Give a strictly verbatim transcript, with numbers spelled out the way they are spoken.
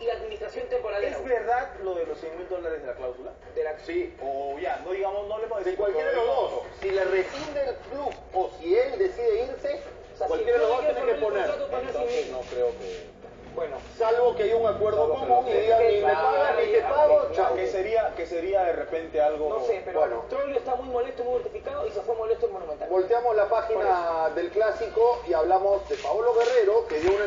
y administración temporal. ¿Es verdad lo de los cien mil dólares de la cláusula? De la... Sí, o ya, no digamos, no le podemos decir. De cualquiera de los dos. Si le rescinde el club o si él decide irse, O sea, cualquiera de si los dos no tiene hay que poner. contrato para Entonces civil. no creo que... Bueno, Salvo que haya un acuerdo Salvo que común lo- y digan ni me Claro, pagan ni te claro, pago, claro. chao. Que sería, que sería de repente algo... no sé, pero Bueno. Troglio está muy molesto, muy mortificado y se fue molesto en Monumental. Volteamos la página del clásico y hablamos de Paolo Guerrero, que dio una